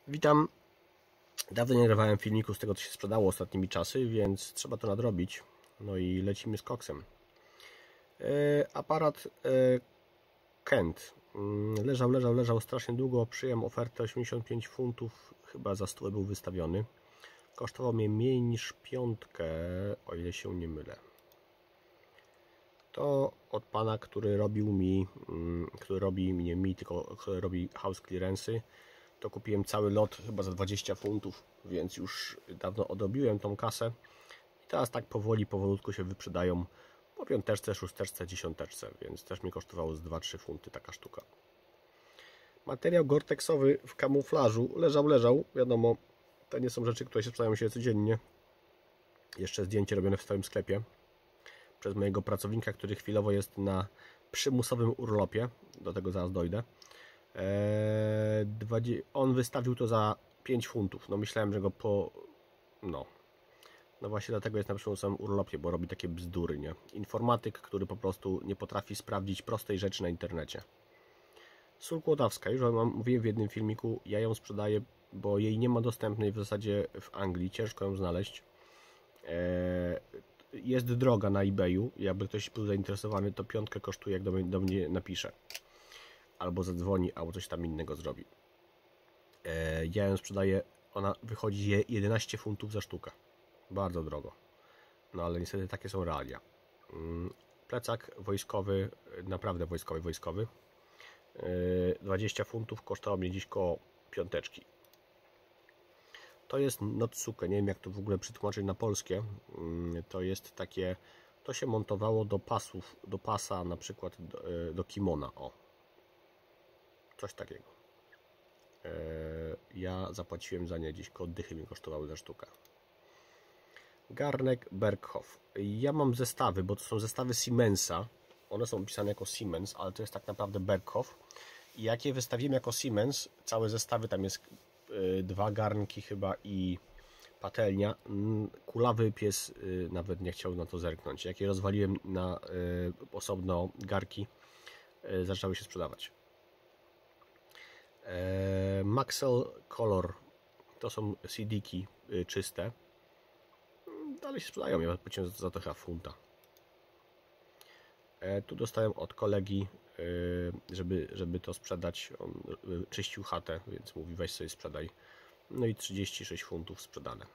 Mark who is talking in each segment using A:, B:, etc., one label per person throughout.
A: Witam. Dawno nie nagrywałem filmiku z tego, co się sprzedało ostatnimi czasy, więc trzeba to nadrobić. No i lecimy z koksem. Aparat Kent. Leżał strasznie długo. Przyjąłem ofertę 85 funtów. Chyba za 100 był wystawiony. Kosztował mnie mniej niż piątkę, o ile się nie mylę. To od pana, który robi house clearance'y. To kupiłem cały lot chyba za 20 funtów, więc już dawno odrobiłem tą kasę. I teraz tak powolutku się wyprzedają po piąteczce, szósteczce, dziesiąteczce, więc też mi kosztowało z 2-3 funty taka sztuka. Materiał gorteksowy w kamuflażu leżał, wiadomo, to nie są rzeczy, które się sprzedają się codziennie. Jeszcze zdjęcie robione w swoim sklepie przez mojego pracownika, który chwilowo jest na przymusowym urlopie, do tego zaraz dojdę. On wystawił to za 5 funtów. No myślałem, że go No właśnie dlatego jest na przymusowym urlopie, bo robi takie bzdury, nie? Informatyk, który po prostu nie potrafi sprawdzić prostej rzeczy na internecie. Sól kłodawska, już mówiłem w jednym filmiku, ja ją sprzedaję, bo jej nie ma dostępnej w zasadzie w Anglii, ciężko ją znaleźć. Jest droga na eBayu, jakby ktoś był zainteresowany, to piątkę kosztuje, jak do mnie napisze. Albo zadzwoni, albo coś tam innego zrobi. Ja ją sprzedaję, ona wychodzi 11 funtów za sztukę. Bardzo drogo. No ale niestety takie są realia. Plecak wojskowy, naprawdę wojskowy. 20 funtów kosztowało mnie dziś koło piąteczki. To jest notsuke, nie wiem jak to w ogóle przetłumaczyć na polskie. To jest takie, to się montowało do pasów, do pasa na przykład do kimona, o. Coś takiego. Ja zapłaciłem za nie gdzieś koło dychy, mi kosztowały za sztukę. Garnek Berghoff. Ja mam zestawy, bo to są zestawy Siemensa. One są opisane jako Siemens, ale to jest tak naprawdę Berghoff. I jak je wystawiłem jako Siemens, całe zestawy, tam jest 2 garnki chyba i patelnia. Kulawy pies nawet nie chciał na to zerknąć. Jak je rozwaliłem na osobno garki, zaczęły się sprzedawać. Maxell Color. To są CD-ki czyste. Dalej się sprzedają, ja płaciłem za to chyba funta. Tu dostałem od kolegi, żeby to sprzedać. On czyścił chatę, więc mówi weź sobie sprzedaj. No i 36 funtów sprzedane.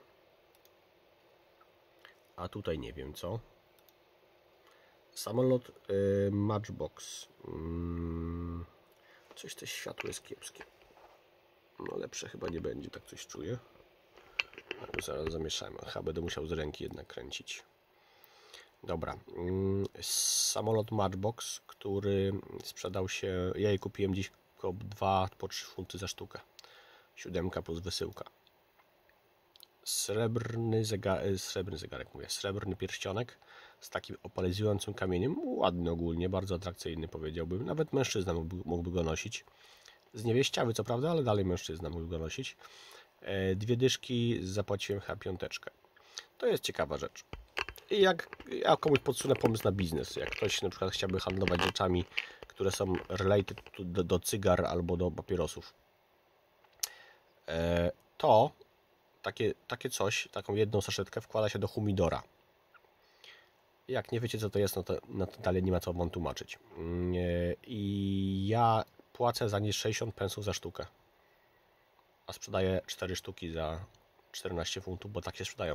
A: A tutaj nie wiem co. Samolot Matchbox. Coś to światło jest kiepskie. No lepsze chyba nie będzie, tak coś czuję. Zaraz zamieszamy. Chyba będę musiał z ręki jednak kręcić. Dobra. Samolot Matchbox, który sprzedał się. Ja je kupiłem dziś około 2 po 3 funty za sztukę. 7 plus wysyłka. Srebrny zegarek, mówię. Srebrny pierścionek z takim opalizującym kamieniem. Ładny ogólnie, bardzo atrakcyjny powiedziałbym. Nawet mężczyzna mógłby go nosić. Zniewieściały co prawda, ale dalej mężczyzna mógłby go nosić. 2 dyszki, zapłaciłem chyba piąteczkę. To jest ciekawa rzecz. I jak ja komuś podsunę pomysł na biznes, jak ktoś na przykład chciałby handlować rzeczami, które są related do cygar albo do papierosów, to takie coś, taką jedną saszetkę wkłada się do humidora. Jak nie wiecie co to jest, no to dalej nie ma co wam tłumaczyć. I ja płacę za nie 60 pensów za sztukę, a sprzedaję 4 sztuki za 14 funtów, bo tak się sprzedają.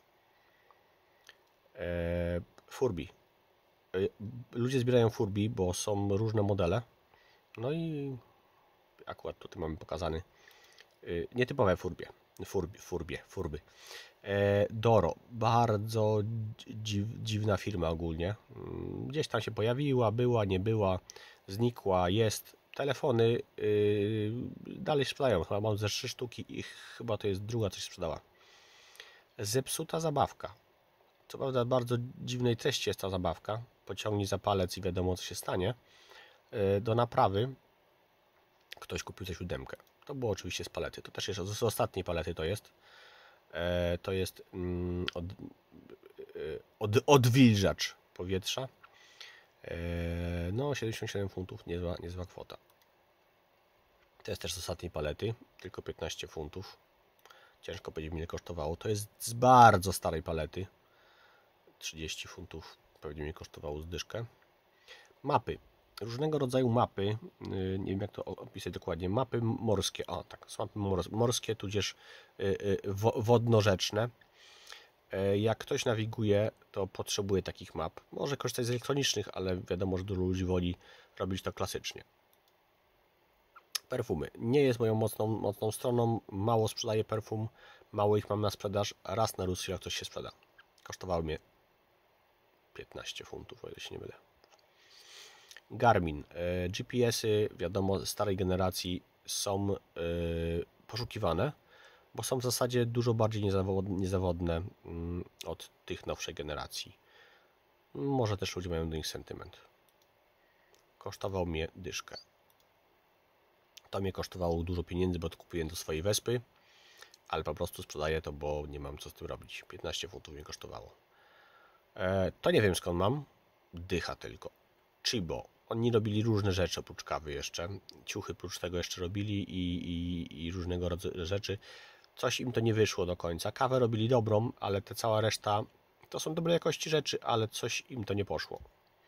A: Furby. Ludzie zbierają Furby, bo są różne modele. No i akurat tutaj mamy pokazany nietypowe Furby. Doro. Bardzo dziwna firma ogólnie. Gdzieś tam się pojawiła, była, nie była, znikła, jest. Telefony dalej sprzedają. Chyba mam ze 3 sztuki i chyba to jest druga coś sprzedała. Zepsuta zabawka. Co prawda bardzo dziwnej treści jest ta zabawka. Pociągnij za palec i wiadomo co się stanie. Do naprawy ktoś kupił za 7. To było oczywiście z palety. To też jest z ostatniej palety to jest. To jest odwilżacz powietrza. No 77 funtów, niezła kwota. To jest też z ostatniej palety, tylko 15 funtów. Ciężko powiedzieć, ile kosztowało. To jest z bardzo starej palety. 30 funtów pewnie mnie kosztowało zdyszkę. Mapy. Różnego rodzaju mapy. Nie wiem, jak to opisać dokładnie. Mapy morskie. O, tak. Są mapy morskie, tudzież wodno-rzeczne. Jak ktoś nawiguje, to potrzebuje takich map. Może korzystać z elektronicznych, ale wiadomo, że dużo ludzi woli robić to klasycznie. Perfumy. Nie jest moją mocną stroną. Mało sprzedaję perfum. Mało ich mam na sprzedaż. Raz na Rusji, jak coś się sprzeda. Kosztowały mnie 15 funtów, o ile się nie mylę. Garmin. GPS-y, wiadomo, starej generacji są poszukiwane, bo są w zasadzie dużo bardziej niezawodne od tych nowszej generacji. Może też ludzie mają do nich sentyment. Kosztował mnie dyszkę. To mnie kosztowało dużo pieniędzy, bo to kupiłem do swojej Wespy, ale po prostu sprzedaję to, bo nie mam co z tym robić. 15 funtów mnie kosztowało. To nie wiem, skąd mam. Dycha tylko. Chibo. Oni robili różne rzeczy oprócz kawy jeszcze. Ciuchy oprócz tego jeszcze robili i różnego rodzaju rzeczy. Coś im to nie wyszło do końca. Kawę robili dobrą, ale ta cała reszta to są dobrej jakości rzeczy, ale coś im to nie poszło.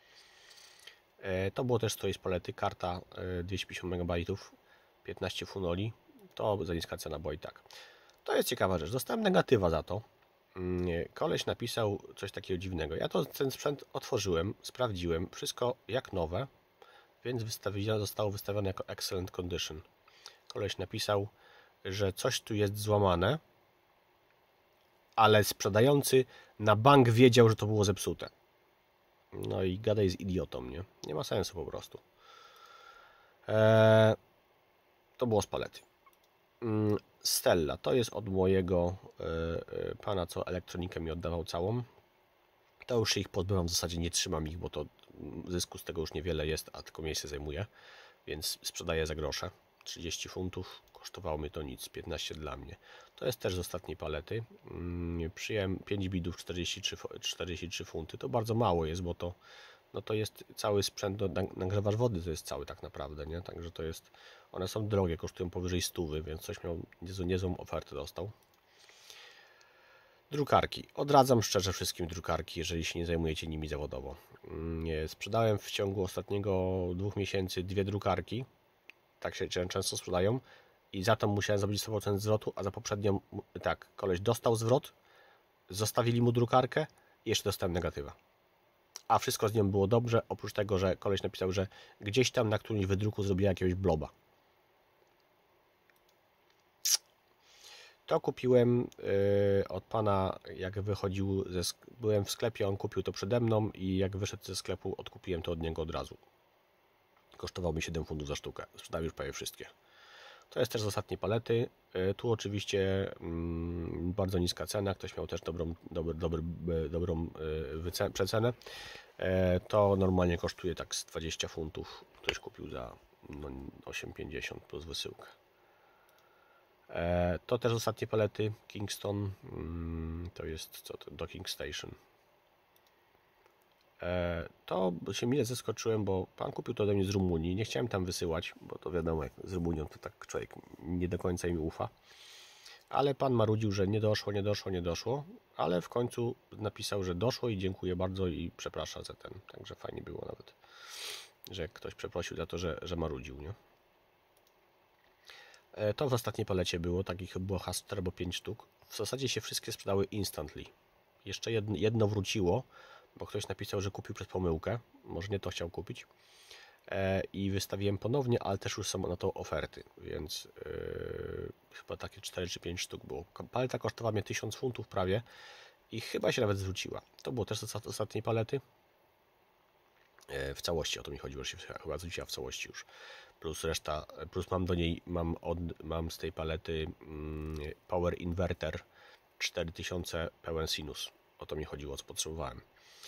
A: To było też z tej palety. Karta 250 MB, 15 funoli. To za niska cena była i tak. To jest ciekawa rzecz. Dostałem negatywa za to. Koleś napisał coś takiego dziwnego. Ja ten sprzęt otworzyłem, sprawdziłem, wszystko jak nowe, więc zostało wystawione jako excellent condition. Koleś napisał, że coś tu jest złamane, ale sprzedający na bank wiedział, że to było zepsute. No i gadaj z idiotą, nie? Nie ma sensu po prostu. To było z palety. Stella, to jest od mojego pana, co elektronikę mi oddawał całą. To już ich pozbywam, w zasadzie nie trzymam ich, bo to zysku z tego już niewiele jest, a tylko miejsce zajmuje, więc sprzedaję za grosze. 30 funtów, kosztowało mnie to nic, 15 dla mnie. To jest też z ostatniej palety. Przyjąłem 5 bidów, 43 funty. To bardzo mało jest, bo to, no to jest cały sprzęt do nagrzewacz wody, to jest cały tak naprawdę, nie? Także to jest, one są drogie, kosztują powyżej 100, więc coś miał, niezłą ofertę dostał. Drukarki. Odradzam szczerze wszystkim drukarki, jeżeli się nie zajmujecie nimi zawodowo. Sprzedałem w ciągu ostatniego 2 miesięcy 2 drukarki. Tak się często sprzedają. I za to musiałem zrobić 100% zwrotu, a za poprzednią, tak, koleś dostał zwrot, zostawili mu drukarkę i jeszcze dostałem negatywa. A wszystko z nią było dobrze, oprócz tego, że koleś napisał, że gdzieś tam na którymś wydruku zrobiła jakiegoś bloba. To kupiłem od pana, jak wychodził, byłem w sklepie, on kupił to przede mną i jak wyszedł ze sklepu, odkupiłem to od niego od razu. Kosztowało mi 7 funtów za sztukę. Sprzedałem już prawie wszystkie. To jest też z ostatniej palety. Tu oczywiście bardzo niska cena. Ktoś miał też dobrą przecenę. To normalnie kosztuje tak z 20 funtów. Ktoś kupił za 8,50 plus wysyłkę. To też ostatnie palety Kingston. To jest co to? Docking Station. To się mile zaskoczyłem, bo pan kupił to ode mnie z Rumunii. Nie chciałem tam wysyłać, bo to wiadomo, jak z Rumunią to tak człowiek nie do końca mi ufa. Ale pan marudził, że nie doszło, ale w końcu napisał, że doszło i dziękuję bardzo i przeprasza za ten. Także fajnie było nawet, że ktoś przeprosił za to, że marudził, nie? To w ostatniej palecie było, takich było chyba 4 albo 5 sztuk. W zasadzie się wszystkie sprzedały instantly. Jeszcze jedno wróciło, bo ktoś napisał, że kupił przez pomyłkę. Może nie to chciał kupić. I wystawiłem ponownie, ale też już są na to oferty, więc chyba takie 4 czy 5 sztuk było. Paleta kosztowała mnie 1000 funtów prawie i chyba się nawet zwróciła. To było też z ostatniej palety. W całości o to mi chodziło, że się chyba zwróciła w całości już. Plus reszta, plus mam do niej, mam z tej palety Power Inverter 4000 pełen sinus. O to mi chodziło, co potrzebowałem.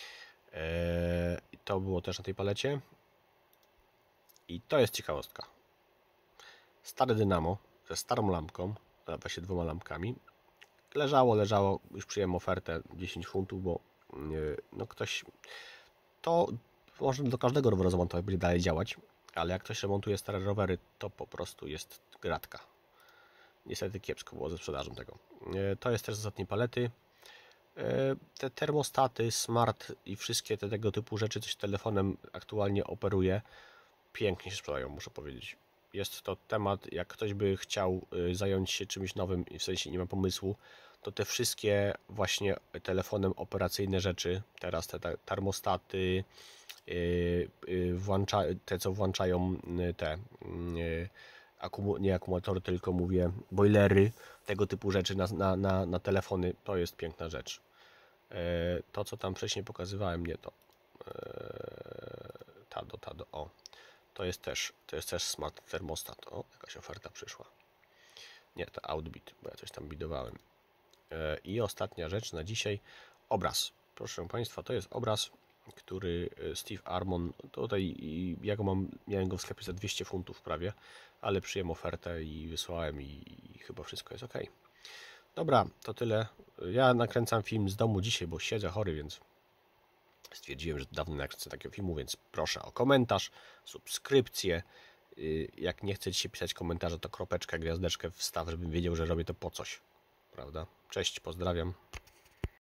A: To było też na tej palecie. I to jest ciekawostka. Stare dynamo ze starą lampką, właśnie 2 lampkami. Leżało, już przyjąłem ofertę 10 funtów, bo no ktoś, to może do każdego roweru zamontować, będzie dalej działać, ale jak ktoś remontuje stare rowery, to po prostu jest gratka. Niestety kiepsko było ze sprzedażą tego. To jest też z ostatniej palety. Te termostaty, smart i wszystkie tego typu rzeczy, coś telefonem aktualnie operuje, pięknie się sprzedają, muszę powiedzieć. Jest to temat, jak ktoś by chciał zająć się czymś nowym, w sensie nie ma pomysłu, to te wszystkie właśnie telefonem operacyjne rzeczy, teraz te termostaty, te co włączają te nie akumulatory, tylko mówię boilery, tego typu rzeczy na telefony, to jest piękna rzecz. To co tam wcześniej pokazywałem, nie to. Tado, o. To jest też smart termostat. O, jakaś oferta przyszła. Nie, to Outbit, bo ja coś tam bidowałem. I ostatnia rzecz na dzisiaj. Obraz. Proszę Państwa, to jest obraz, który Steve Armon, tutaj miałem go w sklepie za 200 funtów prawie, ale przyjąłem ofertę i wysłałem i chyba wszystko jest ok. Dobra, to tyle. Ja nakręcam film z domu dzisiaj, bo siedzę chory, więc stwierdziłem, że dawno nie nakręcę takiego filmu, więc proszę o komentarz, subskrypcję. Jak nie chcecie pisać komentarza, to kropeczkę, gwiazdeczkę wstaw, żebym wiedział, że robię to po coś. Prawda? Cześć, pozdrawiam.